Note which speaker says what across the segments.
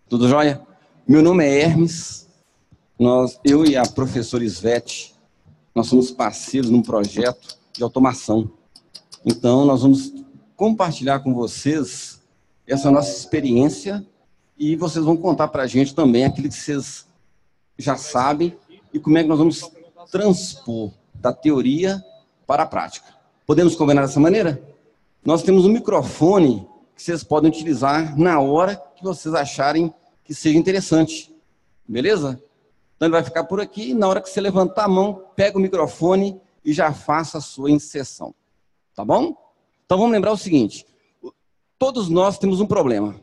Speaker 1: Tudo jóia? Meu nome é Hermes, eu e a professora Isvete, nós somos parceiros num projeto de automação. Então, nós vamos compartilhar com vocês essa nossa experiência e vocês vão contar para a gente também aquilo que vocês já sabem e como é que nós vamos transpor da teoria para a prática. Podemos combinar dessa maneira? Nós temos um microfone que vocês podem utilizar na hora que vocês acharem que seja interessante. Beleza? Então ele vai ficar por aqui, e na hora que você levantar a mão, pega o microfone e já faça a sua inserção. Tá bom? Então vamos lembrar o seguinte, todos nós temos um problema.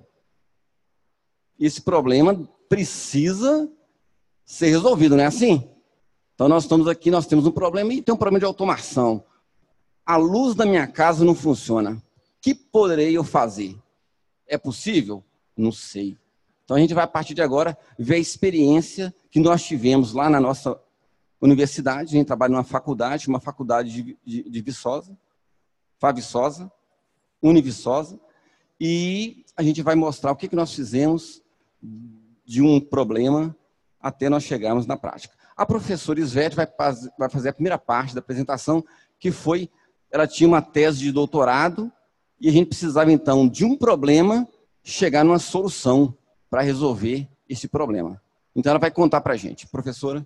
Speaker 1: Esse problema precisa ser resolvido, não é assim? Então nós estamos aqui, nós temos um problema e tem um problema de automação. A luz da minha casa não funciona. O que poderei eu fazer? É possível? Não sei. Então a gente vai, a partir de agora, ver a experiência que nós tivemos lá na nossa universidade. A gente trabalha numa faculdade, de Viçosa, Faviçosa, Univiçosa, e a gente vai mostrar o que nós fizemos de um problema até nós chegarmos na prática. A professora Isvete vai fazer a primeira parte da apresentação, que foi, ela tinha uma tese de doutorado, e a gente precisava, então, de um problema, chegar numa solução para resolver esse problema. Então, ela vai contar para a gente. Professora?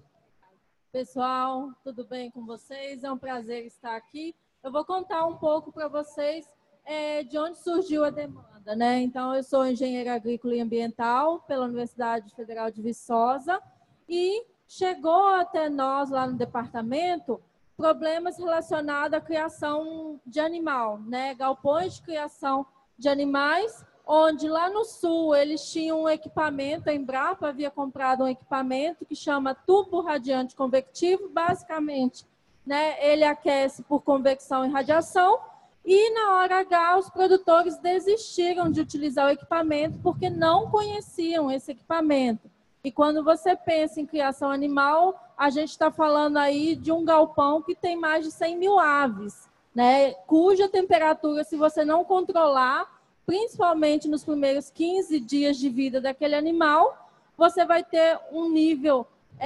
Speaker 2: Pessoal, tudo bem com vocês? É um prazer estar aqui. Eu vou contar um pouco para vocês de onde surgiu a demanda, né? Então, eu sou engenheira agrícola e ambiental pela Universidade Federal de Viçosa e chegou até nós, lá no departamento, problemas relacionados à criação de animal, né? Galpões de criação de animais, onde lá no sul eles tinham um equipamento, a Embrapa havia comprado um equipamento que chama tubo radiante convectivo, basicamente, né? Ele aquece por convecção e radiação, e na hora H os produtores desistiram de utilizar o equipamento porque não conheciam esse equipamento. E quando você pensa em criação animal, a gente está falando aí de um galpão que tem mais de 100 mil aves, né? Cuja temperatura, se você não controlar, principalmente nos primeiros 15 dias de vida daquele animal, você vai ter um nível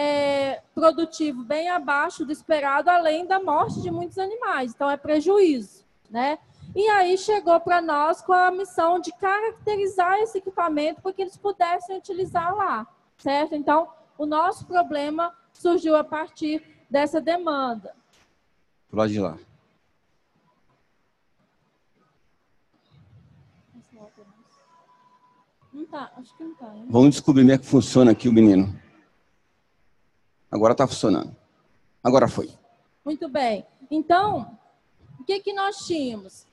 Speaker 2: produtivo bem abaixo do esperado, além da morte de muitos animais. Então, é prejuízo, né? E aí chegou para nós com a missão de caracterizar esse equipamento para que eles pudessem utilizar lá, certo? Então, o nosso problema surgiu a partir dessa demanda.
Speaker 1: Pro lado de lá.
Speaker 2: Não tá, acho que não tá. Hein?
Speaker 1: Vamos descobrir como é que funciona aqui o menino. Agora está funcionando. Agora foi.
Speaker 2: Muito bem. Então, o que nós tínhamos?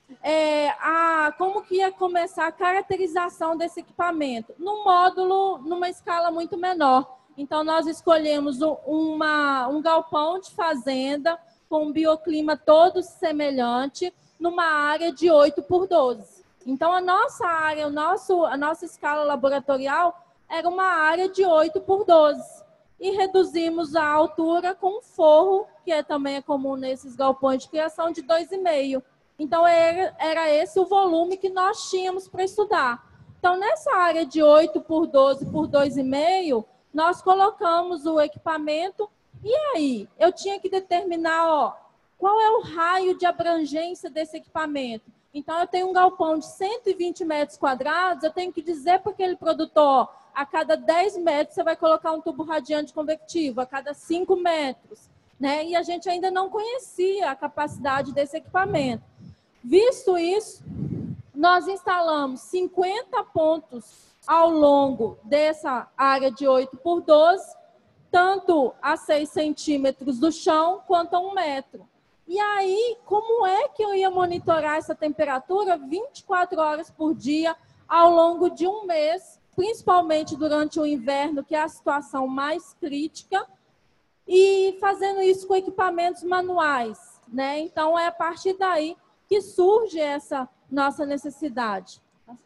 Speaker 2: Como que ia começar a caracterização desse equipamento? Num módulo, numa escala muito menor. Então, nós escolhemos um galpão de fazenda com um bioclima todo semelhante, numa área de 8 por 12. Então, a nossa área, a nossa escala laboratorial era uma área de 8 por 12. E reduzimos a altura com um forro, que também é comum nesses galpões de criação, de 2,5. Então, era esse o volume que nós tínhamos para estudar. Então, nessa área de 8 por 12 por 2,5, nós colocamos o equipamento. E aí, eu tinha que determinar qual é o raio de abrangência desse equipamento. Então, eu tenho um galpão de 120 metros quadrados, eu tenho que dizer para aquele produtor, a cada 10 metros você vai colocar um tubo radiante convectivo, a cada 5 metros. Né? E a gente ainda não conhecia a capacidade desse equipamento. Visto isso, nós instalamos 50 pontos ao longo dessa área de 8 por 12, tanto a 6 centímetros do chão quanto a 1 metro. E aí, como é que eu ia monitorar essa temperatura 24 horas por dia ao longo de um mês, principalmente durante o inverno, que é a situação mais crítica, e fazendo isso com equipamentos manuais, né? Então, é a partir daí que surge essa nossa necessidade.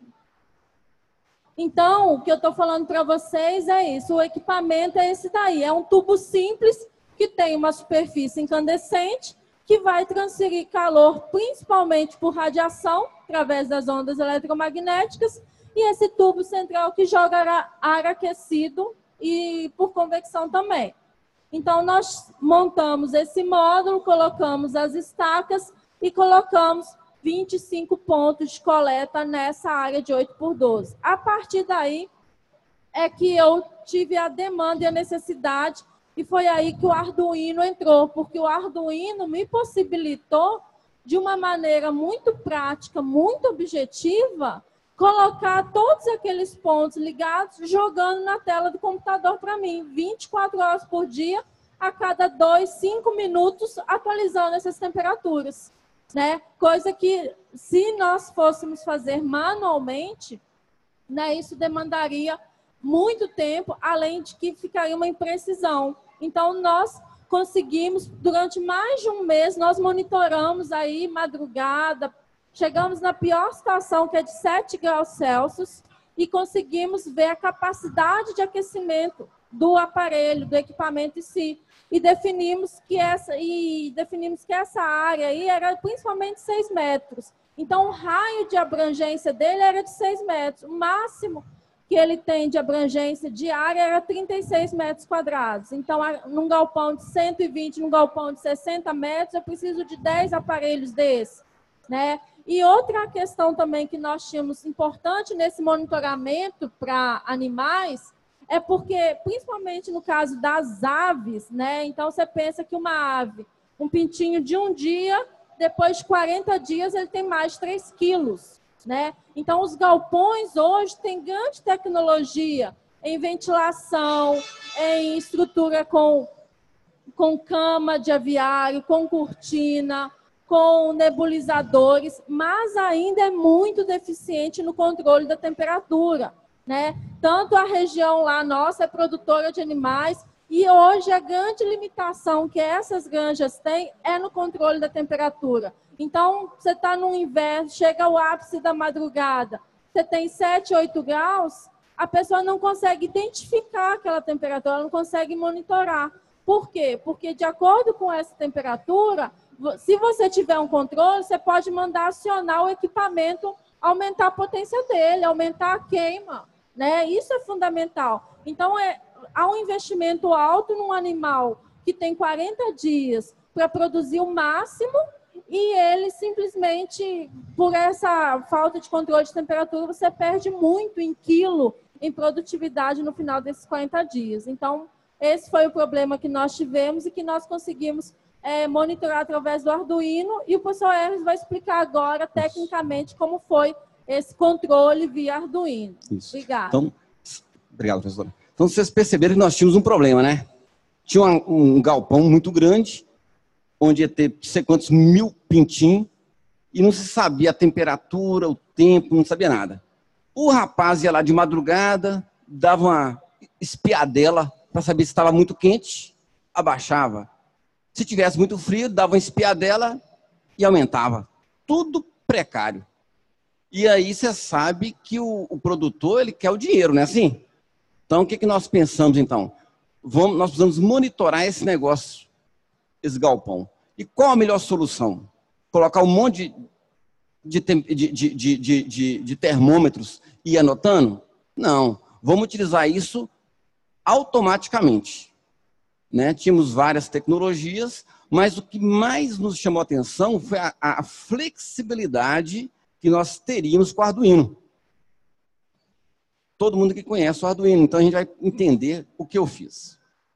Speaker 2: Então, o que eu estou falando para vocês é isso, o equipamento é esse daí, é um tubo simples que tem uma superfície incandescente que vai transferir calor principalmente por radiação, através das ondas eletromagnéticas, e esse tubo central que joga ar aquecido e por convecção também. Então, nós montamos esse módulo, colocamos as estacas e colocamos 25 pontos de coleta nessa área de 8x12. A partir daí é que eu tive a demanda e a necessidade, e foi aí que o Arduino entrou, porque o Arduino me possibilitou, de uma maneira muito prática, muito objetiva, colocar todos aqueles pontos ligados, jogando na tela do computador para mim, 24 horas por dia, a cada 2, 5 minutos, atualizando essas temperaturas, né? Coisa que, se nós fôssemos fazer manualmente, né, isso demandaria muito tempo, além de que ficaria uma imprecisão. Então, nós conseguimos, durante mais de um mês, nós monitoramos aí, madrugada, chegamos na pior situação, que é de 7 graus Celsius, e conseguimos ver a capacidade de aquecimento do aparelho, do equipamento em si. E definimos que essa área aí era principalmente 6 metros. Então, o raio de abrangência dele era de 6 metros. O máximo que ele tem de abrangência diária era 36 metros quadrados. Então, num galpão de 120, num galpão de 60 metros, eu preciso de 10 aparelhos desses, né? E outra questão também que nós tínhamos importante nesse monitoramento para animais é porque, principalmente no caso das aves, né? Então, você pensa que uma ave, um pintinho de um dia, depois de 40 dias, ele tem mais de 3 quilos, né? Então, os galpões hoje têm grande tecnologia em ventilação, em estrutura com cama de aviário, com cortina, com nebulizadores, mas ainda é muito deficiente no controle da temperatura, né? Tanto a região lá nossa é produtora de animais, e hoje a grande limitação que essas granjas têm é no controle da temperatura. Então, você está no inverno, chega ao ápice da madrugada, você tem 7, 8 graus, a pessoa não consegue identificar aquela temperatura, ela não consegue monitorar. Por quê? Porque, de acordo com essa temperatura, se você tiver um controle, você pode mandar acionar o equipamento, aumentar a potência dele, aumentar a queima, né? Isso é fundamental. Então, há um investimento alto num animal que tem 40 dias para produzir o máximo, e ele simplesmente, por essa falta de controle de temperatura, você perde muito em quilo em produtividade no final desses 40 dias. Então, esse foi o problema que nós tivemos e que nós conseguimos monitorar através do Arduino, e o professor Hermes vai explicar agora, tecnicamente, como foi esse controle via Arduino.
Speaker 1: Isso.
Speaker 2: Obrigada.
Speaker 1: Então, obrigado, professora. Então, vocês perceberam que nós tínhamos um problema, né? Tinha um galpão muito grande, onde ia ter não sei quantos mil pintinhos, e não se sabia a temperatura, o tempo, não sabia nada. O rapaz ia lá de madrugada, dava uma espiadela para saber se estava muito quente, abaixava. Se tivesse muito frio, dava uma espiadela e aumentava. Tudo precário. E aí você sabe que o produtor, ele quer o dinheiro, não é assim? Então, o que nós pensamos, então? Nós precisamos monitorar esse negócio, esse galpão. E qual a melhor solução? Colocar um monte de termômetros e ir anotando? Não. Vamos utilizar isso automaticamente. Né? Tínhamos várias tecnologias, mas o que mais nos chamou a atenção foi a flexibilidade que nós teríamos com o Arduino. Todo mundo que conhece o Arduino, então a gente vai entender o que eu fiz.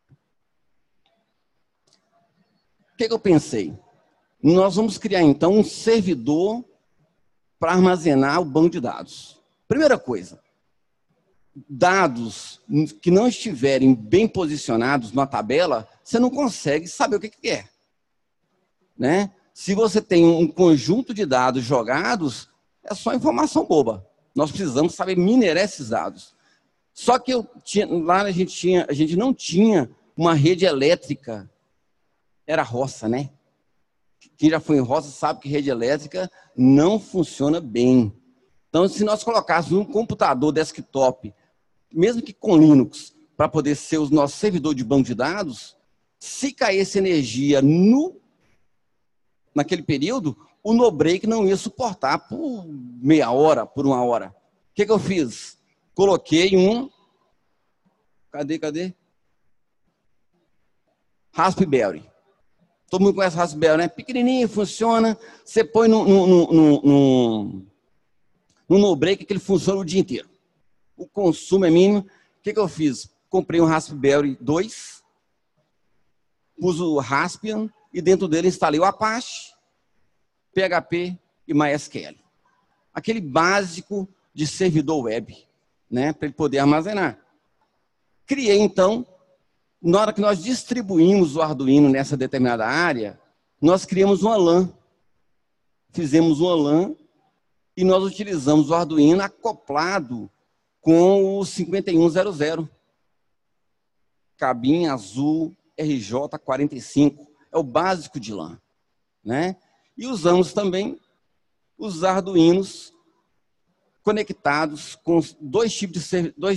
Speaker 1: O que eu pensei? Nós vamos criar, então, um servidor para armazenar o banco de dados. Primeira coisa, dados que não estiverem bem posicionados na tabela, você não consegue saber o que é. Né? Se você tem um conjunto de dados jogados, é só informação boba. Nós precisamos saber minerar esses dados. Só que lá a gente não tinha uma rede elétrica. Era roça, né? Quem já foi em roça sabe que rede elétrica não funciona bem. Então, se nós colocássemos um computador desktop, mesmo que com Linux, para poder ser o nosso servidor de banco de dados, se caísse energia naquele período, o no-break não ia suportar por meia hora, por uma hora. que eu fiz? Coloquei um... Cadê? Raspberry. Todo mundo conhece Raspberry, né? Pequenininho, funciona. Você põe no no-break que ele funciona o dia inteiro. O consumo é mínimo. O que eu fiz? Comprei um Raspberry 2, pus o Raspbian e dentro dele instalei o Apache, PHP e MySQL. Aquele básico de servidor web, né? Para ele poder armazenar. Criei, então, na hora que nós distribuímos o Arduino nessa determinada área, nós criamos uma LAN. Fizemos uma LAN e nós utilizamos o Arduino acoplado com o 5100. Cabinha azul RJ45. É o básico de LAN, né? E usamos também os Arduinos conectados com dois tipos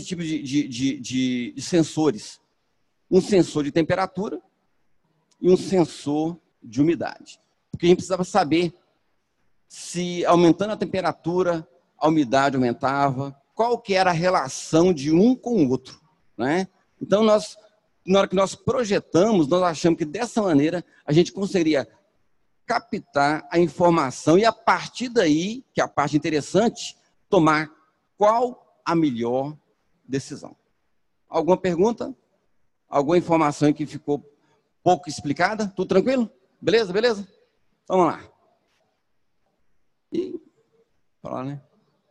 Speaker 1: de sensores. Um sensor de temperatura e um sensor de umidade. Porque a gente precisava saber se aumentando a temperatura, a umidade aumentava, qual que era a relação de um com o outro, né? Então, na hora que nós projetamos, nós achamos que dessa maneira a gente conseguiria captar a informação e, a partir daí, que é a parte interessante, tomar qual a melhor decisão. Alguma pergunta? Alguma informação que ficou pouco explicada? Tudo tranquilo? Beleza? Vamos lá. E, falar, né?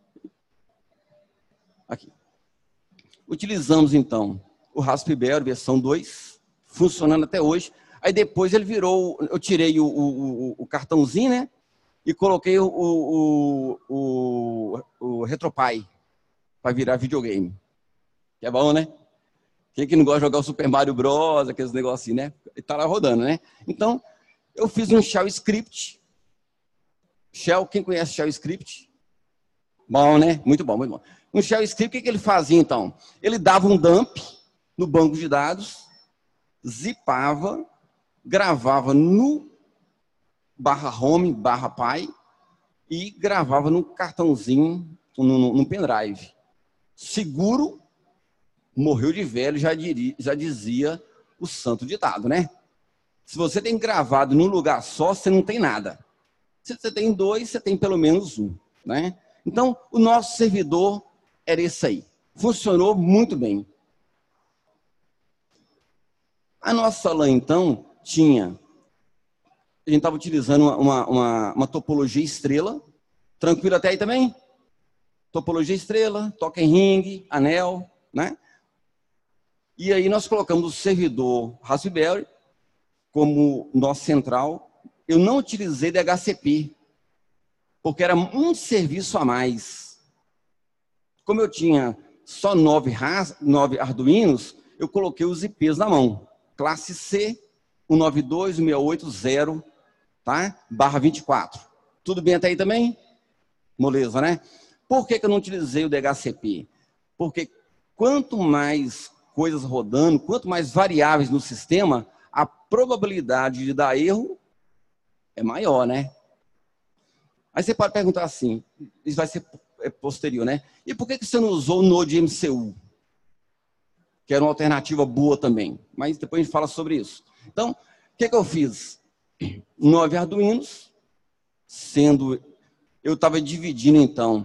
Speaker 1: Aqui. Utilizamos, então, o Raspberry versão 2, funcionando até hoje. Aí depois ele virou, eu tirei o cartãozinho, né? E coloquei o RetroPie para virar videogame. Que é bom, né? Quem que não gosta de jogar o Super Mario Bros, aqueles negocinhos, né? E tá lá rodando, né? Então, eu fiz um shell script. Shell, quem conhece shell script? Bom, né? Muito bom, muito bom. Um shell script, o que ele fazia, então? Ele dava um dump no banco de dados, zipava, gravava no /home, /pi e gravava no cartãozinho, no pendrive. Seguro, morreu de velho, já dizia o santo ditado, né? Se você tem gravado num lugar só, você não tem nada. Se você tem dois, você tem pelo menos um, né? Então, o nosso servidor era esse aí. Funcionou muito bem. A nossa LAN, então, tinha... A gente estava utilizando uma topologia estrela. Tranquilo até aí também? Topologia estrela, token ring, anel, né? E aí nós colocamos o servidor Raspberry como nosso central. Eu não utilizei DHCP, porque era um serviço a mais. Como eu tinha só 9 Arduinos, eu coloquei os IPs na mão. Classe C, 192.168.0, tá? /24. Tudo bem até aí também? Moleza, né? Por que eu não utilizei o DHCP? Porque quanto mais coisas rodando, quanto mais variáveis no sistema, a probabilidade de dar erro é maior, né? Aí você pode perguntar assim, isso vai ser posterior, né? E por que você não usou o Node MCU? Que era uma alternativa boa também. Mas depois a gente fala sobre isso. Então, o que eu fiz? 9 Arduinos, sendo... Eu estava dividindo, então,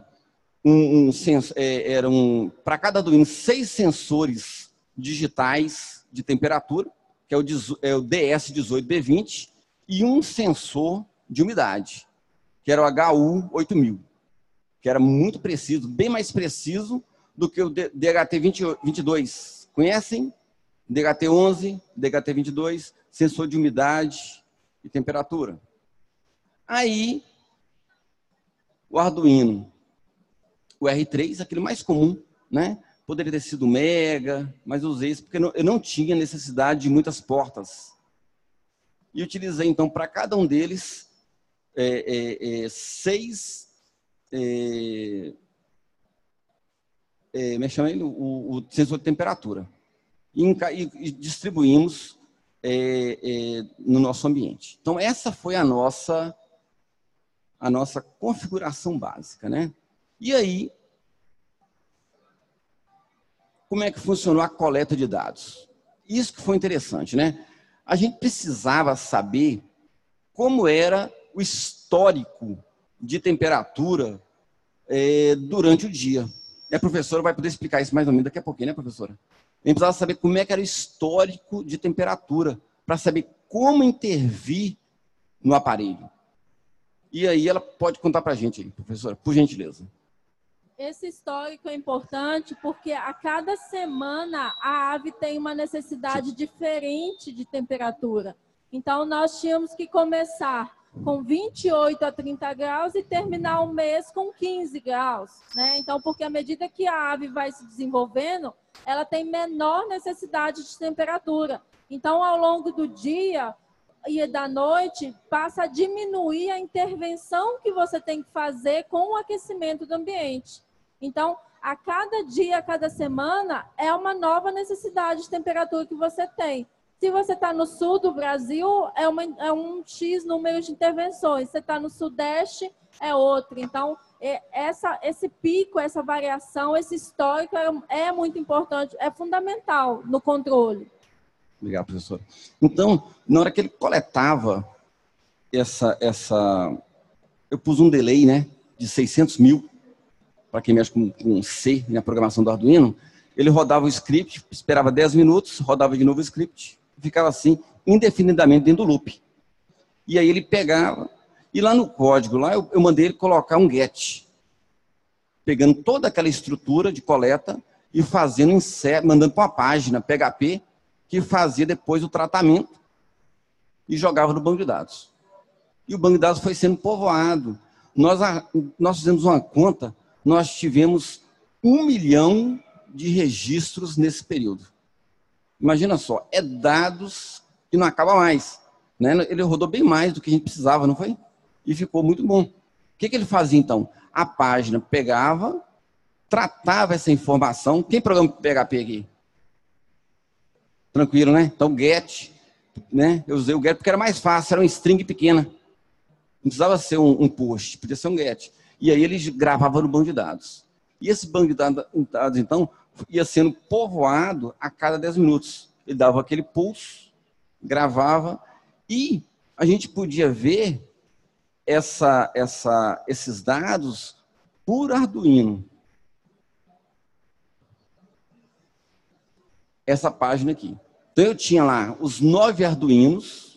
Speaker 1: para cada Arduino, 6 sensores digitais de temperatura, que é o DS18B20, e um sensor de umidade, que era o HU8000, que era muito preciso, bem mais preciso do que o DHT22. Conhecem? DHT11, DHT22, sensor de umidade e temperatura. Aí, o Arduino, o R3, aquele mais comum, né? Poderia ter sido Mega, mas eu usei isso porque eu não tinha necessidade de muitas portas. E utilizei, então, para cada um deles, 6... me chama ele, o sensor de temperatura. E distribuímos no nosso ambiente. Então, essa foi a nossa configuração básica, né? E aí, como é que funcionou a coleta de dados. Isso que foi interessante, né? A gente precisava saber como era o histórico de temperatura durante o dia. E a professora vai poder explicar isso mais ou menos daqui a pouquinho, né, professora? A gente precisava saber como é que era o histórico de temperatura, para saber como intervir no aparelho. E aí ela pode contar para a gente aí, professora, por gentileza.
Speaker 2: Esse histórico é importante porque a cada semana a ave tem uma necessidade diferente de temperatura. Então, nós tínhamos que começar com 28 a 30 graus e terminar o mês com 15 graus, né? Então, porque à medida que a ave vai se desenvolvendo, ela tem menor necessidade de temperatura. Então, ao longo do dia e da noite, passa a diminuir a intervenção que você tem que fazer com o aquecimento do ambiente. Então, a cada dia, a cada semana, é uma nova necessidade de temperatura que você tem. Se você está no sul do Brasil, é um X número de intervenções. Se você está no sudeste, é outro. Então, esse pico, essa variação, esse histórico é muito importante, é fundamental no controle.
Speaker 1: Obrigado, professor. Então, na hora que ele coletava eu pus um delay, né, de 600 mil, para quem mexe com C, na programação do Arduino, ele rodava o script, esperava 10 minutos, rodava de novo o script, ficava assim, indefinidamente dentro do loop. E aí ele pegava, e lá no código, lá eu mandei ele colocar um get, pegando toda aquela estrutura de coleta e fazendo insert, mandando para uma página PHP, que fazia depois o tratamento e jogava no banco de dados. E o banco de dados foi sendo povoado. Nós fizemos uma conta, nós tivemos 1 milhão de registros nesse período. Imagina só, é dados que não acaba mais, né? Ele rodou bem mais do que a gente precisava, não foi? E ficou muito bom. O que ele fazia, então? A página pegava, tratava essa informação. Quem programa PHP aqui? Tranquilo, né? Então, get, né? Eu usei o get porque era mais fácil, era uma string pequena. Não precisava ser um post, podia ser um get. E aí ele gravava no banco de dados. E esse banco de dados, então, ia sendo povoado a cada 10 minutos. Ele dava aquele pulso, gravava, e a gente podia ver esses dados por Arduino. Essa página aqui. Então, eu tinha lá os 9 Arduinos,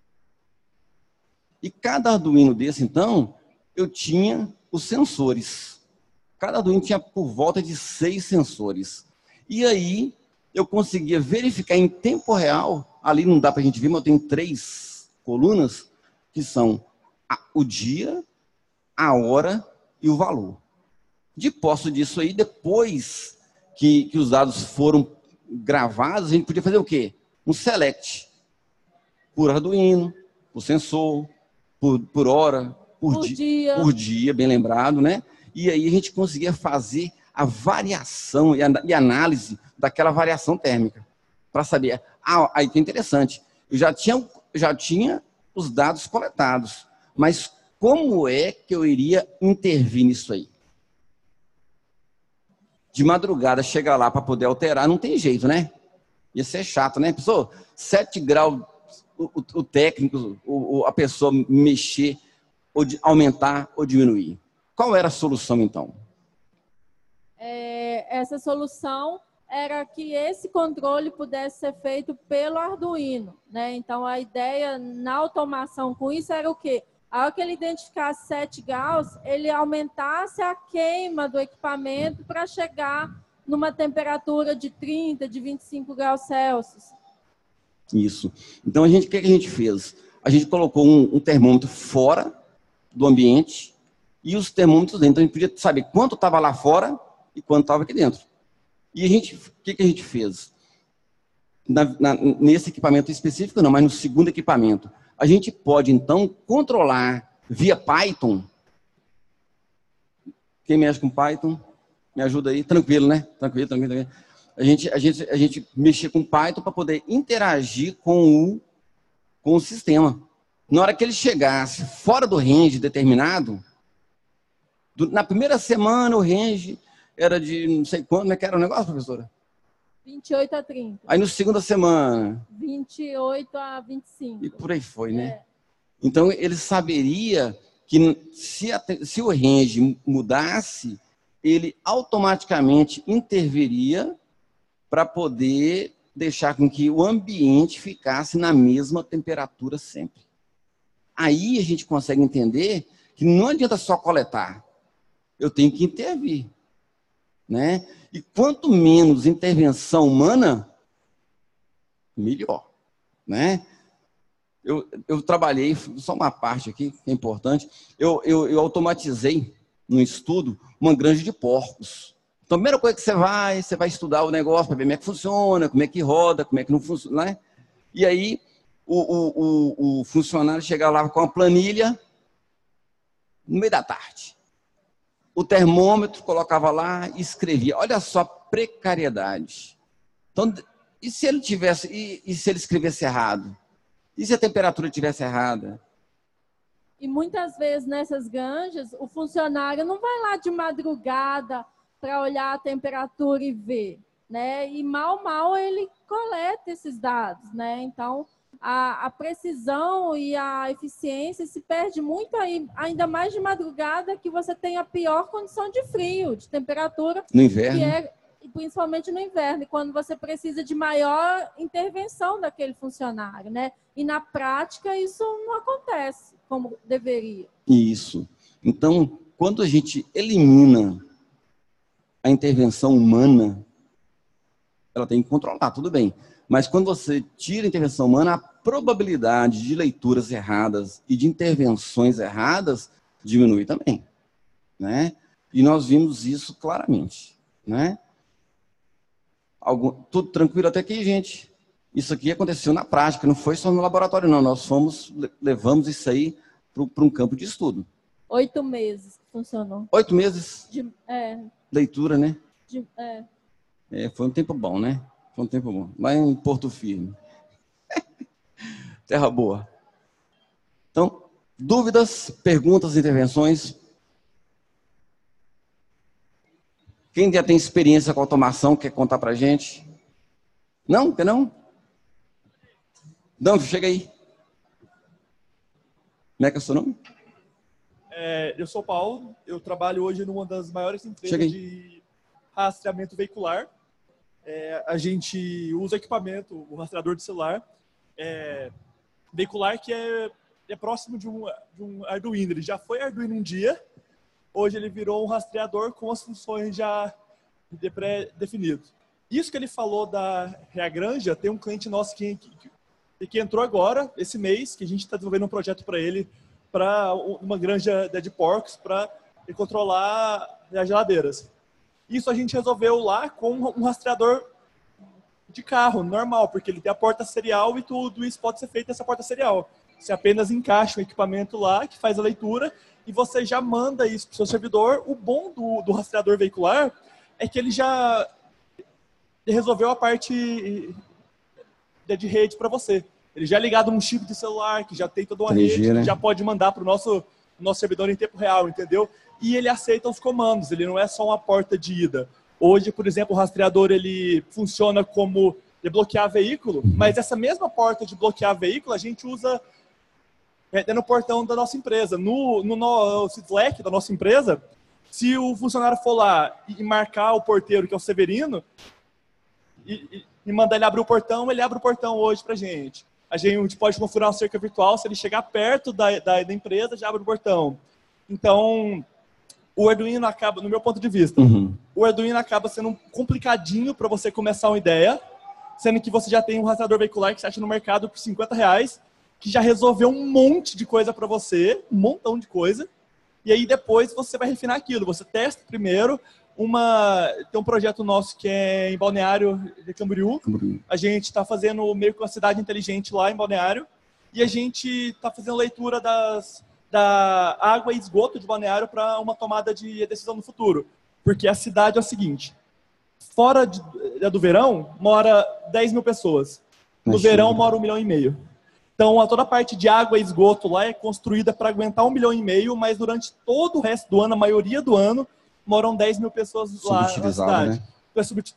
Speaker 1: e cada Arduino desse, então, eu tinha os sensores. Cada Arduino tinha por volta de 6 sensores. E aí, eu conseguia verificar em tempo real, ali não dá para a gente ver, mas eu tenho 3 colunas, que são o dia, a hora e o valor. De posse disso aí, depois que os dados foram gravados, a gente podia fazer o quê? Um select. Por Arduino, por sensor, por hora, por dia, bem lembrado, né? E aí a gente conseguia fazer a variação e análise daquela variação térmica. Para saber. Aí que é interessante. Eu já tinha os dados coletados. Mas como é que eu iria intervir nisso aí? De madrugada, chegar lá para poder alterar, não tem jeito, né? Ia ser chato, né? Pessoal, 7 graus, o técnico, a pessoa mexer, ou aumentar ou diminuir. Qual era a solução, então?
Speaker 2: Essa solução era que esse controle pudesse ser feito pelo Arduino, né? Então, a ideia na automação com isso era o quê? A hora que ele identificasse 7 graus, ele aumentasse a queima do equipamento para chegar numa temperatura de 30, de 25 graus Celsius.
Speaker 1: Isso. Então, o que a gente fez? A gente colocou um termômetro fora do ambiente e os termômetros dentro. Então, a gente podia saber quanto estava lá fora e quanto estava aqui dentro. E o que a gente fez? Nesse equipamento específico, não, mas no segundo equipamento. A gente pode, então, controlar via Python. Quem mexe com Python, me ajuda aí. Tranquilo, né? Tranquilo. A gente mexia com Python para poder interagir com o sistema. Na hora que ele chegasse fora do range determinado, na primeira semana o range era de não sei quanto, né? Que era o negócio, professora?
Speaker 2: 28 a 30.
Speaker 1: Aí no segunda semana.
Speaker 2: 28 a 25.
Speaker 1: E por aí foi, né? Então, ele saberia que se o range mudasse, ele automaticamente interviria para poder deixar com que o ambiente ficasse na mesma temperatura sempre. Aí a gente consegue entender que não adianta só coletar, eu tenho que intervir, né? E quanto menos intervenção humana, melhor, né? Eu trabalhei, só uma parte aqui, que é importante, eu automatizei no estudo uma granja de porcos. Então, a primeira coisa que você vai estudar o negócio para ver como é que funciona, como é que roda, como é que não funciona, né? E aí, o funcionário chegava lá com a planilha no meio da tarde. O termômetro colocava lá e escrevia. Olha só a precariedade. Então, e se ele escrevesse errado? E se a temperatura estivesse errada?
Speaker 2: E muitas vezes nessas granjas, o funcionário não vai lá de madrugada para olhar a temperatura e ver, né? E mal ele coleta esses dados, né? Então, a precisão e a eficiência se perde muito aí, ainda mais de madrugada, que você tem a pior condição de frio, de temperatura.
Speaker 1: No inverno.
Speaker 2: Que é, principalmente no inverno, quando você precisa de maior intervenção daquele funcionário, né? E na prática isso não acontece como deveria.
Speaker 1: Isso. Então, quando a gente elimina a intervenção humana, ela tem que controlar, tudo bem. Mas quando você tira a intervenção humana, a probabilidade de leituras erradas e de intervenções erradas diminui também, né? E nós vimos isso claramente, né? Tudo tranquilo até aqui, gente? Isso aqui aconteceu na prática, não foi só no laboratório, não. Nós levamos isso aí para um campo de estudo.
Speaker 2: 8 meses que funcionou.
Speaker 1: 8 meses?
Speaker 2: É.
Speaker 1: Leitura, né?
Speaker 2: É.
Speaker 1: Foi um tempo bom, né? Foi um tempo bom. Lá em Porto Firme. Terra boa. Então, dúvidas, perguntas, intervenções? Quem já tem experiência com automação, quer contar pra gente? Não? Quer não? Danfo, chega aí. Como é que é o seu nome?
Speaker 3: Eu sou o Paulo, eu trabalho hoje numa das maiores empresas de rastreamento veicular. A gente usa equipamento, o rastreador de celular, veicular, que é próximo de um Arduino. Ele já foi Arduino um dia, hoje ele virou um rastreador com as funções já pré-definidas. Isso que ele falou da Reagranja, tem um cliente nosso que entrou agora, esse mês, que a gente está desenvolvendo um projeto para ele, para uma granja de porcos, para controlar as geladeiras. Isso a gente resolveu lá com um rastreador de carro, normal, porque ele tem a porta serial e tudo isso pode ser feito nessa porta serial. Você apenas encaixa um equipamento lá, que faz a leitura, e você já manda isso para o seu servidor. O bom do rastreador veicular é que ele já resolveu a parte de rede para você. Ele já é ligado num chip de celular, que já tem toda uma 3G, rede, né? Que já pode mandar para o nosso servidor em tempo real, entendeu? E ele aceita os comandos, ele não é só uma porta de ida. Hoje, por exemplo, o rastreador ele funciona como de bloquear veículo, mas essa mesma porta de bloquear veículo a gente usa no portão da nossa empresa. No Slack da nossa empresa, se o funcionário for lá e marcar o porteiro, que é o Severino, e mandar ele abrir o portão, ele abre o portão hoje pra gente. A gente pode configurar uma cerca virtual, se ele chegar perto da empresa, já abre o portão. Então, o Arduino acaba, no meu ponto de vista, o Arduino acaba sendo complicadinho para você começar uma ideia, sendo que você já tem um rastreador veicular que você acha no mercado por R$50, que já resolveu um monte de coisa para você, um montão de coisa, e aí depois você vai refinar aquilo. Você testa primeiro, tem um projeto nosso que é em Balneário de Camboriú. A gente está fazendo meio que uma cidade inteligente lá em Balneário, e a gente está fazendo leitura da água e esgoto de Balneário para uma tomada de decisão no futuro. Porque a cidade é o seguinte, fora do verão, mora 10 mil pessoas. No verão, mora 1,5 milhão. Então, toda a parte de água e esgoto lá é construída para aguentar 1,5 milhão, mas durante todo o resto do ano, a maioria do ano, moram 10 mil pessoas lá na cidade.
Speaker 1: Né?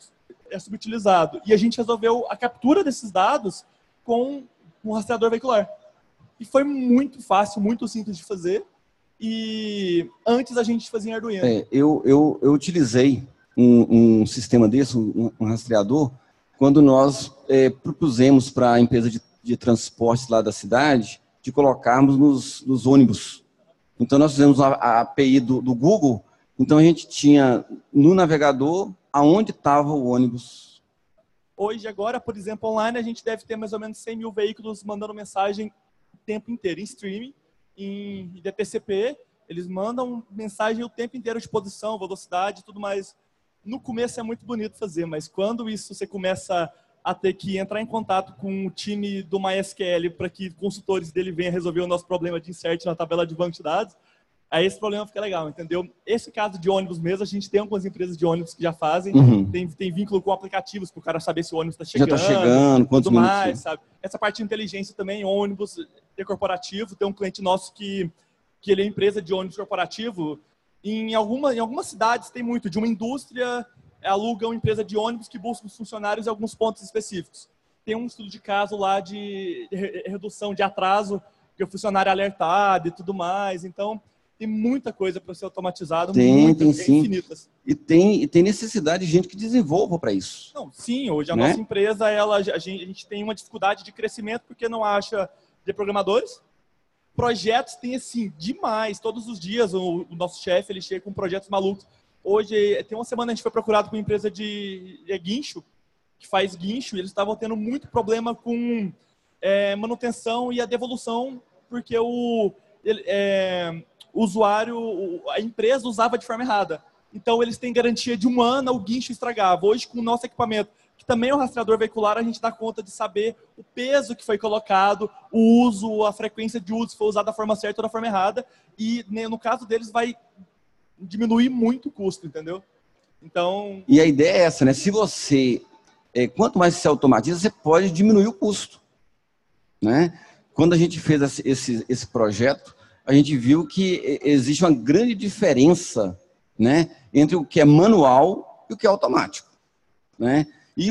Speaker 3: é subutilizado. E a gente resolveu a captura desses dados com um rastreador veicular. E foi muito fácil, muito simples de fazer. E antes a gente fazia em Arduino.
Speaker 1: Eu utilizei um sistema desse, um rastreador, quando nós propusemos para a empresa de transportes lá da cidade de colocarmos nos ônibus. Então, nós fizemos a API do Google, então a gente tinha no navegador aonde estava o ônibus.
Speaker 3: Hoje, agora, por exemplo, online, a gente deve ter mais ou menos 100 mil veículos mandando mensagem o tempo inteiro, em streaming, em DTCP, eles mandam mensagem o tempo inteiro de posição, velocidade e tudo mais. No começo é muito bonito fazer, mas quando isso você começa a ter que entrar em contato com o time do MySQL para que consultores dele venham resolver o nosso problema de insert na tabela de banco de dados, aí esse problema fica legal, entendeu? Esse caso de ônibus mesmo, a gente tem algumas empresas de ônibus que já fazem, tem vínculo com aplicativos para o cara saber se o ônibus está chegando.
Speaker 1: Já está chegando, quantos
Speaker 3: tudo
Speaker 1: minutos?
Speaker 3: mais, sabe? Essa parte de inteligência também, ônibus corporativo, tem um cliente nosso que ele é empresa de ônibus corporativo. Em algumas cidades tem muito, de uma indústria aluga uma empresa de ônibus que busca os funcionários em alguns pontos específicos. Tem um estudo de caso lá de redução de atraso, que o funcionário é alertado e tudo mais. Então, tem muita coisa para ser automatizado,
Speaker 1: tem sim.
Speaker 3: Infinitas.
Speaker 1: E tem necessidade de gente que desenvolva para isso.
Speaker 3: Não, sim, hoje a nossa empresa, a gente tem uma dificuldade de crescimento porque não acha de programadores. Projetos tem, assim, demais. Todos os dias o nosso chefe, ele chega com projetos malucos. Hoje, tem uma semana a gente foi procurado por uma empresa de guincho, que faz guincho, e eles estavam tendo muito problema com manutenção e a devolução, porque o usuário, a empresa usava de forma errada. Então, eles têm garantia de 1 ano, o guincho estragava. Hoje, com o nosso equipamento, que também é um rastreador veicular, a gente dá conta de saber o peso que foi colocado, o uso, a frequência de uso, se foi usado da forma certa ou da forma errada. E, no caso deles, vai diminuir muito o custo, entendeu? Então...
Speaker 1: E a ideia é essa, né? Se você... quanto mais se automatiza, você pode diminuir o custo, né? Quando a gente fez esse projeto, a gente viu que existe uma grande diferença, né, entre o que é manual e o que é automático, né? E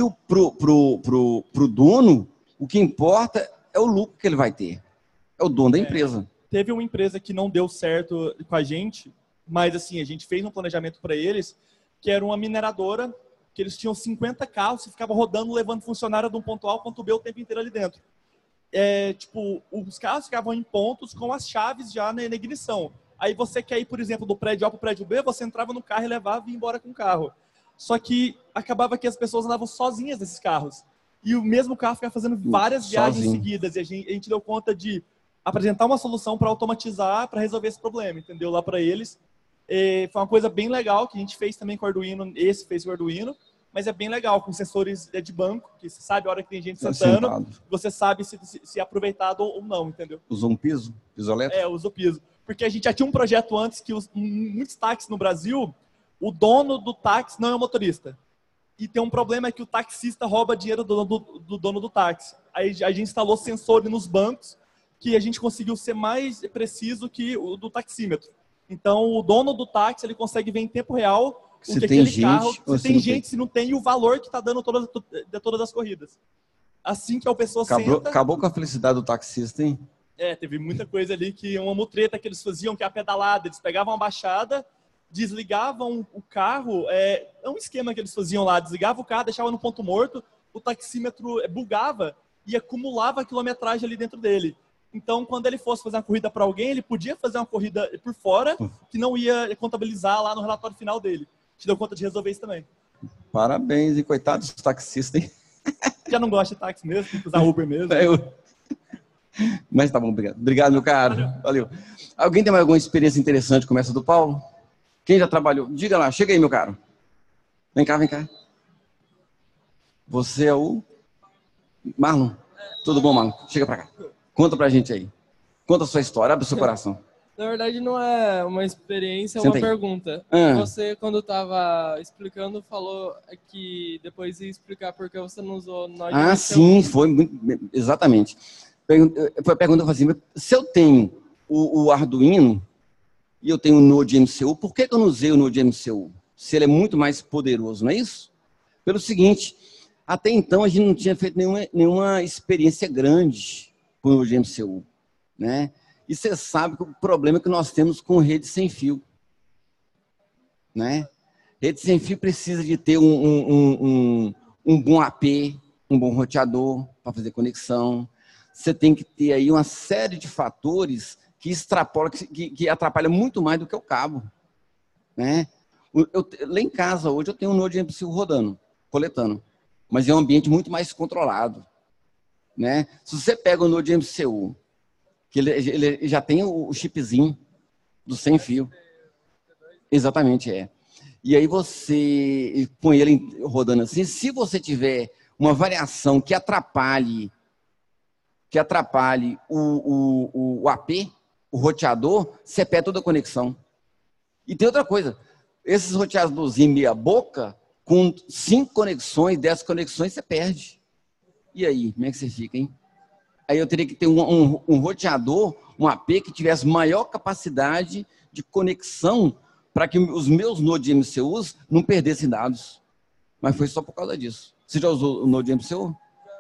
Speaker 1: pro dono, o que importa é o lucro que ele vai ter. É o dono da empresa.
Speaker 3: Teve uma empresa que não deu certo com a gente, mas assim, a gente fez um planejamento para eles, que era uma mineradora, que eles tinham 50 carros e ficavam rodando, levando funcionário de um ponto A ao ponto B o tempo inteiro ali dentro. Tipo, os carros ficavam em pontos com as chaves já na ignição. Aí você quer ir, por exemplo, do prédio A para o prédio B, você entrava no carro e levava e ia embora com o carro. Só que acabava que as pessoas andavam sozinhas nesses carros. E o mesmo carro ficava fazendo várias viagens seguidas. E a gente deu conta de apresentar uma solução para automatizar, para resolver esse problema, entendeu? Lá para eles. Foi uma coisa bem legal que a gente fez também com o Arduino. Esse fez com o Arduino. Mas é bem legal, com sensores de banco, que você sabe a hora que tem gente sentando, você sabe se é aproveitado ou não, entendeu?
Speaker 1: Usou um piso? Piso elétrico?
Speaker 3: Usou piso. Porque a gente já tinha um projeto antes que muitos táxis no Brasil, o dono do táxi não é o motorista. E tem um problema que o taxista rouba dinheiro do dono do táxi. Aí a gente instalou sensores nos bancos que a gente conseguiu ser mais preciso que o do taxímetro. Então, o dono do táxi ele consegue ver em tempo real
Speaker 1: se tem gente,
Speaker 3: carro, se tem gente, se não tem, e o valor que está dando todas as corridas. Assim que a pessoa senta...
Speaker 1: Acabou com a felicidade do taxista, hein?
Speaker 3: Teve muita coisa ali que uma mutreta que eles faziam, que é a pedalada. Eles pegavam a baixada, desligavam o carro. É um esquema que eles faziam lá. Desligavam o carro, deixavam no ponto morto, o taxímetro bugava e acumulava a quilometragem ali dentro dele. Então, quando ele fosse fazer uma corrida para alguém, ele podia fazer uma corrida por fora, que não ia contabilizar lá no relatório final dele. Te deu conta de resolver isso também.
Speaker 1: Parabéns, e coitados dos taxistas, hein?
Speaker 3: Já não gosta de táxi mesmo, tem que usar Uber mesmo.
Speaker 1: Mas tá bom, obrigado. Obrigado, meu caro. Valeu. Alguém tem mais alguma experiência interessante como essa do Paulo? Quem já trabalhou? Diga lá, chega aí, meu caro. Vem cá, vem cá. Você é o Marlon? Tudo bom, Marlon? Chega pra cá. Conta pra gente aí. Conta a sua história, abre o seu coração.
Speaker 4: Na verdade, não é uma experiência, é
Speaker 1: Senta
Speaker 4: uma
Speaker 1: aí.
Speaker 4: pergunta. Você, quando estava explicando, falou que depois ia explicar por que você não usou Node.
Speaker 1: Sim, foi muito, exatamente. Foi a pergunta assim, se eu tenho o Arduino e eu tenho o Node MCU, por que eu não usei o Node MCU? Se ele é muito mais poderoso, não é isso? Pelo seguinte, até então a gente não tinha feito nenhuma experiência grande com o GMCU, né? E você sabe que o problema que nós temos com rede sem fio, né? Rede sem fio precisa de ter um bom AP, um bom roteador para fazer conexão. Você tem que ter aí uma série de fatores que extrapolam, que atrapalham muito mais do que o cabo, né? Lá em casa hoje eu tenho um Node MCU rodando, coletando, mas é um ambiente muito mais controlado, né? Se você pega o Node MCU, que ele já tem o chipzinho do sem fio, exatamente, é. E aí você põe ele rodando assim, se você tiver uma variação que atrapalhe o AP, o roteador, você perde toda a conexão. E tem outra coisa, esses roteadorzinhos meia boca, com 5 conexões, 10 conexões, você perde. E aí, como é que você fica, hein? Aí eu teria que ter um roteador, um AP que tivesse maior capacidade de conexão para que os meus Node MCUs não perdessem dados. Mas foi só por causa disso. Você já usou o Node MCU?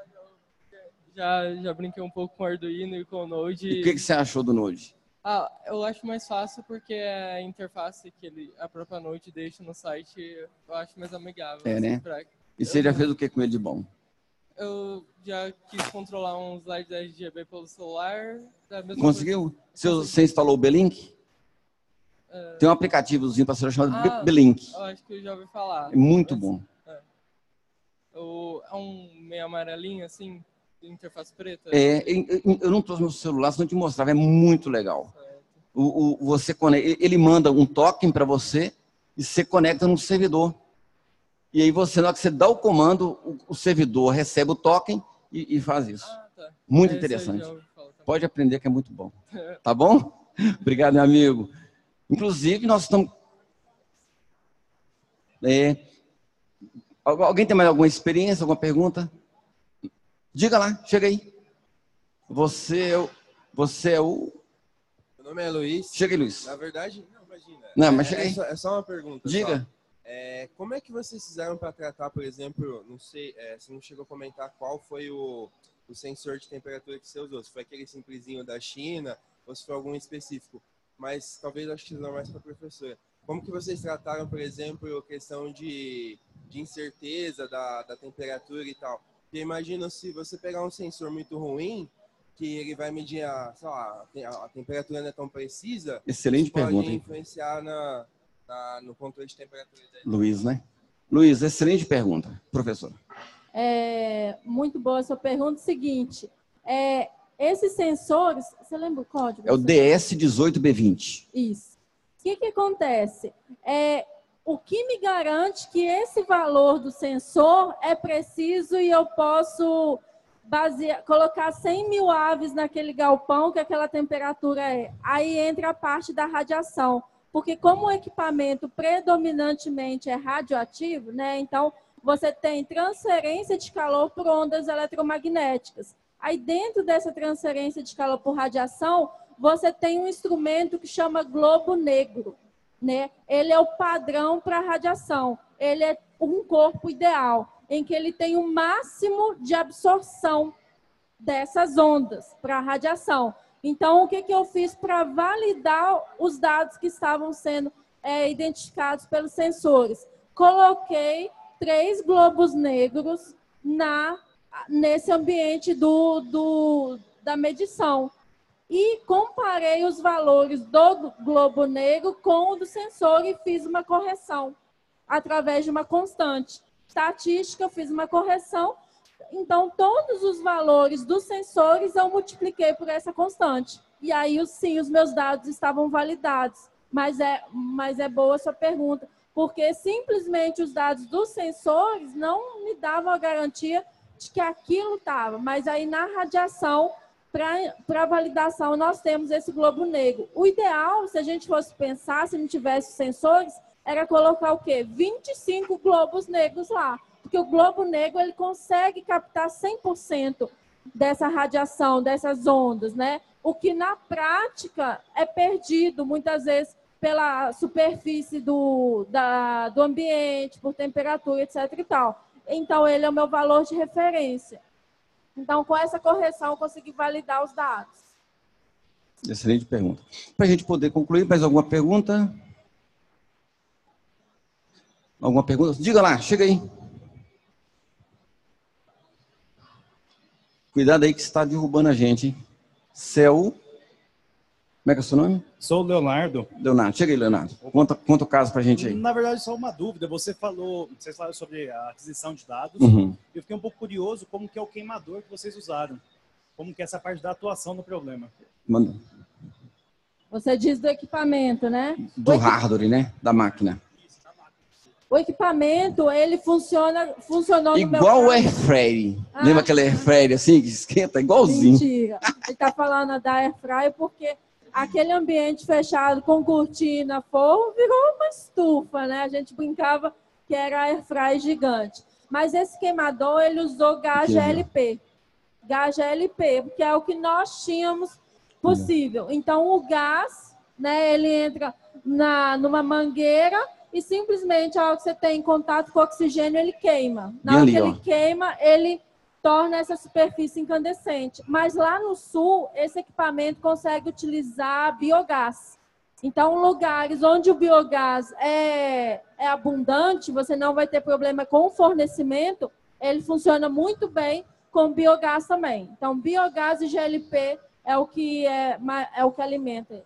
Speaker 4: Já brinquei um pouco com o Arduino e com o Node.
Speaker 1: E o que você achou do Node?
Speaker 4: Eu acho mais fácil porque a interface que a própria Node deixa no site, eu acho mais amigável.
Speaker 1: É,
Speaker 4: assim,
Speaker 1: né? E você já fez o que com ele de bom?
Speaker 4: Eu já quis controlar uns slides da RGB pelo celular.
Speaker 1: Conseguiu? Você instalou o Belink? Tem um aplicativozinho para celular chamado Belink.
Speaker 4: Eu acho que eu já ouvi falar.
Speaker 1: É muito bom.
Speaker 4: É um meio amarelinho, assim, de interface preta.
Speaker 1: Eu não trouxe meu celular, senão eu te mostrava. É muito legal. Você conecta, ele manda um token para você e você conecta no servidor. E aí você, na hora que você dá o comando, o servidor recebe o token e faz isso.
Speaker 4: Tá.
Speaker 1: Muito interessante. Pode aprender que é muito bom. Tá bom? Obrigado, meu amigo. Inclusive, nós estamos... Alguém tem mais alguma experiência, alguma pergunta? Diga lá, chega aí. Você é o...
Speaker 5: Meu nome é Luiz.
Speaker 1: Chega aí, Luiz.
Speaker 5: Na verdade, não, imagina.
Speaker 1: Não, mas chega aí.
Speaker 5: É só uma pergunta.
Speaker 1: Diga.
Speaker 5: Como é que vocês fizeram para tratar, por exemplo, não sei, você não chegou a comentar qual foi o sensor de temperatura que você usou? Se foi aquele simplesinho da China ou se foi algum específico? Mas talvez acho que não mais para a professora. Como que vocês trataram, por exemplo, a questão de incerteza da temperatura e tal? Porque imagino se você pegar um sensor muito ruim, que ele vai medir a temperatura não é tão precisa.
Speaker 1: Excelente pergunta.
Speaker 5: Pode influenciar no controle de temperatura.
Speaker 1: Luiz, né? Luiz, excelente pergunta, professor.
Speaker 2: Muito boa a sua pergunta. Seguinte, esses sensores, você lembra o código?
Speaker 1: É o DS18B20.
Speaker 2: Isso. O que acontece? O que me garante que esse valor do sensor é preciso e eu posso colocar 100 mil aves naquele galpão que aquela temperatura é? Aí entra a parte da radiação. Porque como o equipamento predominantemente é radioativo, né? Então, você tem transferência de calor por ondas eletromagnéticas. Aí, dentro dessa transferência de calor por radiação, você tem um instrumento que chama globo negro, né? Ele é o padrão para radiação. Ele é um corpo ideal, em que ele tem o máximo de absorção dessas ondas para a radiação. Então, o que eu fiz para validar os dados que estavam sendo identificados pelos sensores? Coloquei 3 globos negros nesse ambiente da medição e comparei os valores do globo negro com o do sensor e fiz uma correção através de uma constante estatística, fiz uma correção. Então, todos os valores dos sensores eu multipliquei por essa constante. E aí, sim, os meus dados estavam validados. Mas é boa a sua pergunta, porque simplesmente os dados dos sensores não me davam a garantia de que aquilo estava. Mas aí, na radiação, para validação, nós temos esse globo negro. O ideal, se a gente fosse pensar, se não tivesse sensores, era colocar o quê? 25 globos negros lá. Porque o globo negro ele consegue captar 100% dessa radiação, dessas ondas, né? O que na prática é perdido muitas vezes pela superfície do ambiente, por temperatura, etc. e tal. então ele é o meu valor de referência. Então, com essa correção, eu consegui validar os dados.
Speaker 1: Excelente pergunta. Para a gente poder concluir, mais alguma pergunta? Alguma pergunta? Diga lá, chega aí. Cuidado aí que você está derrubando a gente, hein? Céu. Como é que é o seu nome?
Speaker 6: Sou o Leonardo.
Speaker 1: Leonardo, chega aí, Leonardo. Conta o caso para a gente aí.
Speaker 6: Na verdade, só uma dúvida. Vocês falaram sobre a aquisição de dados.
Speaker 1: Uhum.
Speaker 6: Eu fiquei um pouco curioso como que é o queimador que vocês usaram. Como que é essa parte da atuação no problema.
Speaker 1: Manda.
Speaker 2: Você diz do equipamento, né?
Speaker 1: Do hardware, né? Da máquina.
Speaker 2: O equipamento, ele funcionou no meu
Speaker 1: Igual o
Speaker 2: caso.
Speaker 1: air fryer. Lembra aquele air fryer assim que esquenta? Igualzinho.
Speaker 2: Mentira. Ele está falando da air fryer porque aquele ambiente fechado com cortina, forro, virou uma estufa, né? A gente brincava que era air fryer gigante. Mas esse queimador, ele usou gás GLP. Gás GLP, porque é o que nós tínhamos possível. Então, o gás, né, ele entra numa mangueira e simplesmente, a hora que você tem contato com o oxigênio, ele queima. Na hora que ele queima, ele torna essa superfície incandescente. Mas lá no sul, esse equipamento consegue utilizar biogás. Então, lugares onde o biogás é abundante, você não vai ter problema com o fornecimento, ele funciona muito bem com biogás também. Então, biogás e GLP é o que alimenta.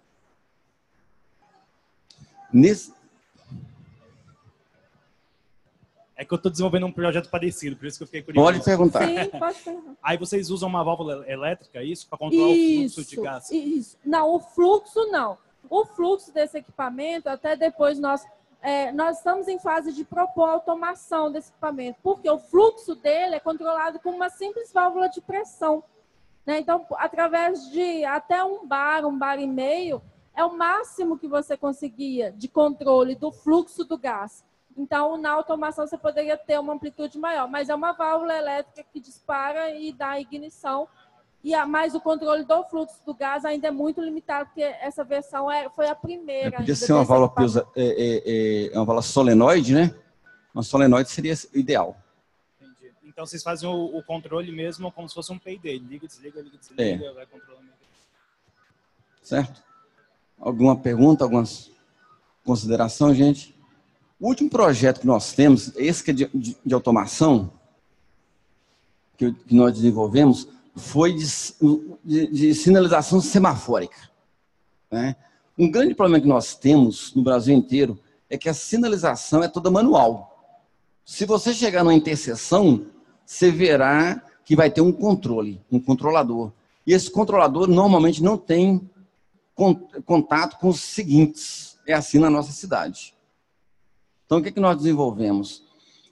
Speaker 6: É que eu estou desenvolvendo um projeto parecido, por isso que eu fiquei curioso.
Speaker 1: Pode perguntar.
Speaker 2: Sim, pode perguntar.
Speaker 6: Aí vocês usam uma válvula elétrica, isso? Para controlar o fluxo de gás?
Speaker 2: Isso. Não, o fluxo não. O fluxo desse equipamento, até depois nós estamos em fase de propor automação desse equipamento, porque o fluxo dele é controlado com uma simples válvula de pressão. Né? Então, através de até um bar e meio, é o máximo que você conseguia de controle do fluxo do gás. Então, na automação, você poderia ter uma amplitude maior, mas é uma válvula elétrica que dispara e dá ignição. Mas o controle do fluxo do gás ainda é muito limitado, porque essa versão foi a primeira.
Speaker 1: Podia ser uma válvula, uma válvula solenoide, né? Uma solenoide seria o ideal.
Speaker 6: Entendi. Então, vocês fazem o controle mesmo como se fosse um payday. Liga, desliga, vai controlando.
Speaker 1: Certo? Alguma pergunta, alguma consideração, gente? O último projeto que nós temos, esse que é de automação, que nós desenvolvemos, foi de sinalização semafórica. Né? Um grande problema que nós temos no Brasil inteiro é que a sinalização é toda manual. Se você chegar numa interseção, você verá que vai ter um controle, um controlador. E esse controlador normalmente não tem contato com os seguintes. É assim na nossa cidade. Então, o que nós desenvolvemos?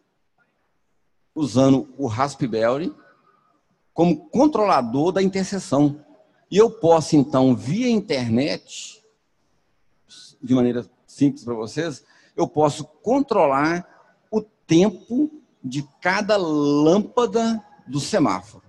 Speaker 1: Usando o Raspberry como controlador da interseção. E eu posso, então, via internet, de maneira simples para vocês, eu posso controlar o tempo de cada lâmpada do semáforo.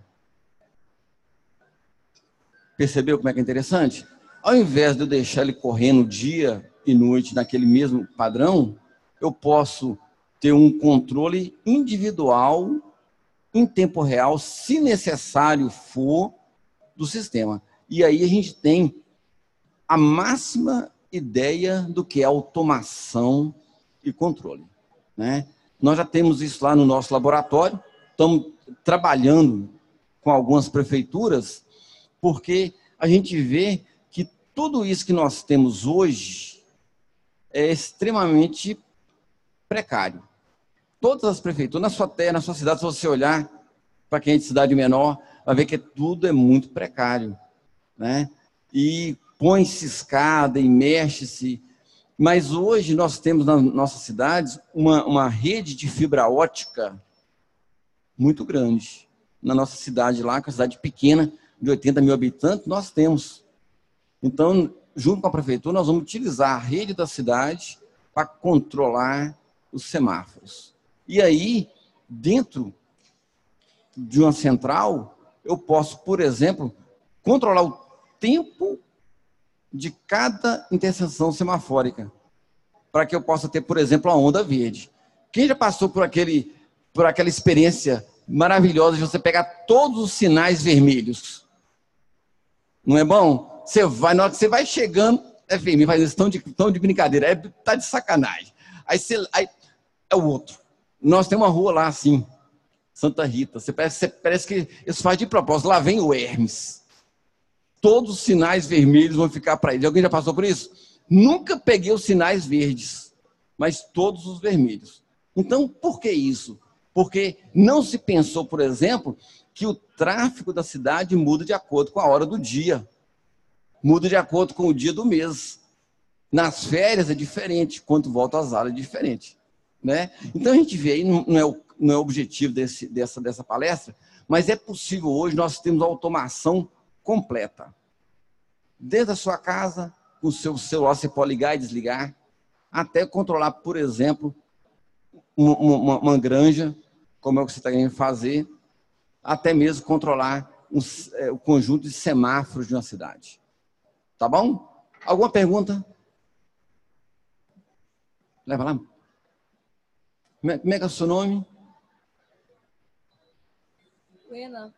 Speaker 1: Percebeu como é que é interessante? Ao invés de eu deixar ele correndo dia e noite naquele mesmo padrão, eu posso ter um controle individual em tempo real, se necessário for, do sistema. E aí a gente tem a máxima ideia do que é automação e controle. Né? Nós já temos isso lá no nosso laboratório, estamos trabalhando com algumas prefeituras, porque a gente vê que tudo isso que nós temos hoje é extremamente precário. Todas as prefeituras, na sua terra, na sua cidade, se você olhar para quem é de cidade menor, vai ver que tudo é muito precário. Né? E põe-se escada e mexe-se. Mas hoje nós temos nas nossas cidades uma rede de fibra ótica muito grande. Na nossa cidade lá, que é uma cidade pequena, de 80 mil habitantes, nós temos. Então, junto com a prefeitura, nós vamos utilizar a rede da cidade para controlar os semáforos. E aí, dentro de uma central, eu posso, por exemplo, controlar o tempo de cada interseção semafórica, para que eu possa ter, por exemplo, a onda verde. Quem já passou por por aquela experiência maravilhosa de você pegar todos os sinais vermelhos. Não é bom? Você vai, na hora que você vai chegando, é vermelho, faz isso tão de brincadeira, tá de sacanagem. Aí é o outro. Nós temos uma rua lá assim, Santa Rita. Parece que eles fazem de propósito. Lá vem o Hermes. Todos os sinais vermelhos vão ficar para ele. Alguém já passou por isso? Nunca peguei os sinais verdes, mas todos os vermelhos. Então, por que isso? Porque não se pensou, por exemplo, que o tráfego da cidade muda de acordo com a hora do dia. Muda de acordo com o dia do mês. Nas férias é diferente, quando volta às aulas é diferente. Né? Então, a gente vê aí, não é o objetivo dessa palestra, mas é possível hoje nós termos automação completa. Desde a sua casa, com o seu celular, você pode ligar e desligar, até controlar, por exemplo, uma granja, como é o que você está querendo fazer, até mesmo controlar o conjunto de semáforos de uma cidade. Tá bom? Alguma pergunta? Leva lá. Como é que é o seu nome?
Speaker 7: Lena.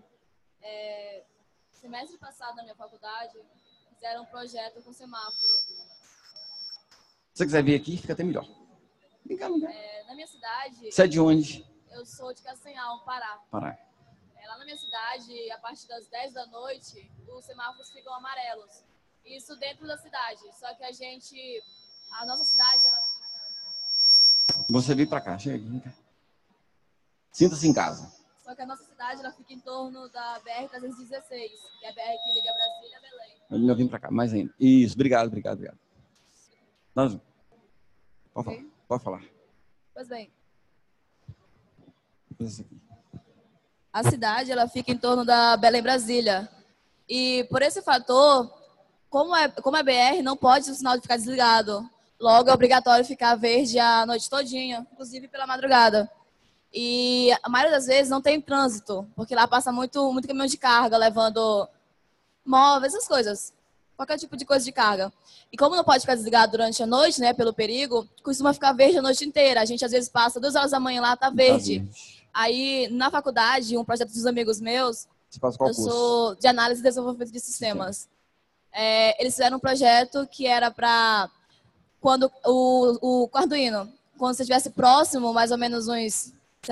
Speaker 7: Semestre passado, na minha faculdade, fizeram um projeto com semáforo.
Speaker 1: Se você quiser vir aqui, fica até melhor. Vem cá.
Speaker 7: Na minha cidade...
Speaker 1: Você é de onde?
Speaker 7: Eu sou de Castanhal, Pará.
Speaker 1: Pará.
Speaker 7: Lá na minha cidade, a partir das 10 da noite, os semáforos ficam amarelos. Isso dentro da cidade. Só que a nossa cidade...
Speaker 1: Você veio para cá, chega aqui. Vem cá. Sinta-se em casa.
Speaker 7: Só que a nossa cidade, ela fica em torno da BR-316, que é a BR que liga Brasília a Belém.
Speaker 1: Eu vim para cá, mais ainda. Isso, obrigado. Pode falar.
Speaker 7: Pois bem. A cidade, ela fica em torno da Belém, Brasília. E por esse fator, como é BR, não pode o sinal ficar desligado. Logo, é obrigatório ficar verde a noite todinha, inclusive pela madrugada. E a maioria das vezes não tem trânsito, porque lá passa muito caminhão de carga, levando móveis, essas coisas. Qualquer tipo de coisa de carga. E como não pode ficar desligado durante a noite, né, pelo perigo, costuma ficar verde a noite inteira. A gente às vezes passa 2 horas da manhã lá, tá verde. Aí, na faculdade, um projeto dos amigos meus, eu sou de análise e desenvolvimento de sistemas. Eles fizeram um projeto que era para quando o Arduino, quando você estivesse próximo, mais ou menos uns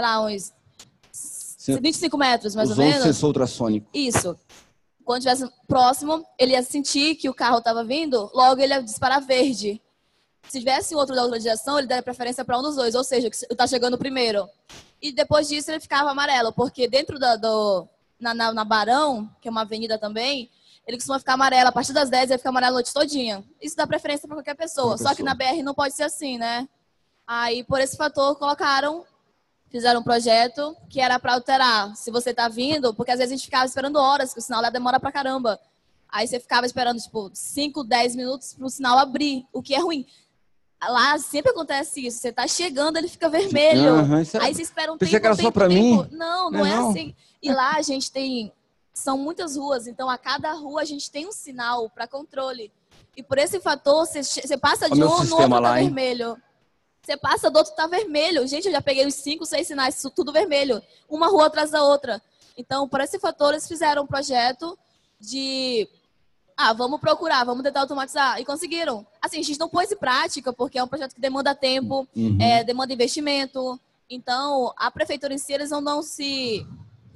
Speaker 7: 25 metros, mais ou menos.
Speaker 1: Usou um sensor ultrassônico.
Speaker 7: Isso. Quando estivesse próximo, ele ia sentir que o carro estava vindo, logo ele ia disparar verde. Se tivesse outro da outra direção, ele daria preferência para um dos dois, ou seja, que está chegando primeiro. E depois disso ele ficava amarelo, porque dentro na Barão, que é uma avenida também, ele costuma ficar amarelo. A partir das 10 ele fica amarelo a noite todinha. Isso dá preferência para qualquer pessoa. Só que na BR não pode ser assim, né? Aí, por esse fator, fizeram um projeto que era para alterar. Se você tá vindo, porque às vezes a gente ficava esperando horas, que o sinal lá demora pra caramba. Aí você ficava esperando, 5, 10 minutos pro sinal abrir, o que é ruim. Lá sempre acontece isso. Você tá chegando, ele fica vermelho. Aí você espera um tempo.
Speaker 1: Pensei que era só pra mim?
Speaker 7: Não é assim. E lá a gente são muitas ruas, então a cada rua a gente tem um sinal para controle. E por esse fator, você passa de um, no outro tá vermelho. Você passa do outro, tá vermelho. Gente, eu já peguei uns 5, 6 sinais, isso tudo vermelho. Uma rua atrás da outra. Então, por esse fator, eles fizeram um projeto de... vamos procurar, vamos tentar automatizar. E conseguiram. Assim, a gente não pôs em prática, porque é um projeto que demanda tempo, demanda investimento. Então, a prefeitura em si, eles não se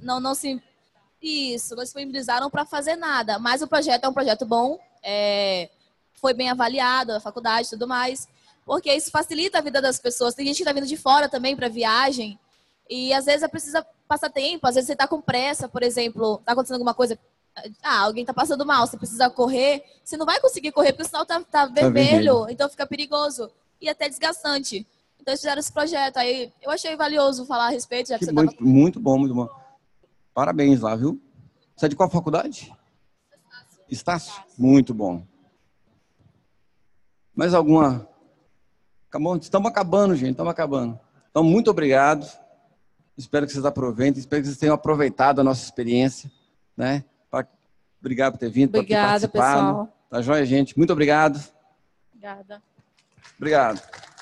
Speaker 7: disponibilizaram para fazer nada. Mas o projeto é um projeto bom, foi bem avaliado, a faculdade e tudo mais. Porque isso facilita a vida das pessoas. Tem gente que está vindo de fora também para viagem. E às vezes precisa passar tempo. Às vezes você está com pressa, por exemplo. Está acontecendo alguma coisa. Alguém está passando mal. Você precisa correr. Você não vai conseguir correr porque o sinal está vermelho. Então fica perigoso. E até desgastante. Então eles fizeram esse projeto. Aí eu achei valioso falar a respeito. Já que
Speaker 1: muito bom, muito bom. Parabéns lá, viu? Você é de qual faculdade? Estácio. Muito bom. Mais alguma... Estamos acabando, gente. Estamos acabando. Então, muito obrigado. Espero que vocês aproveitem. Espero que vocês tenham aproveitado a nossa experiência. Né? Obrigado por ter vindo, por ter participado. Pessoal. Tá joia, gente? Muito obrigado.
Speaker 2: Obrigada.
Speaker 1: Obrigado.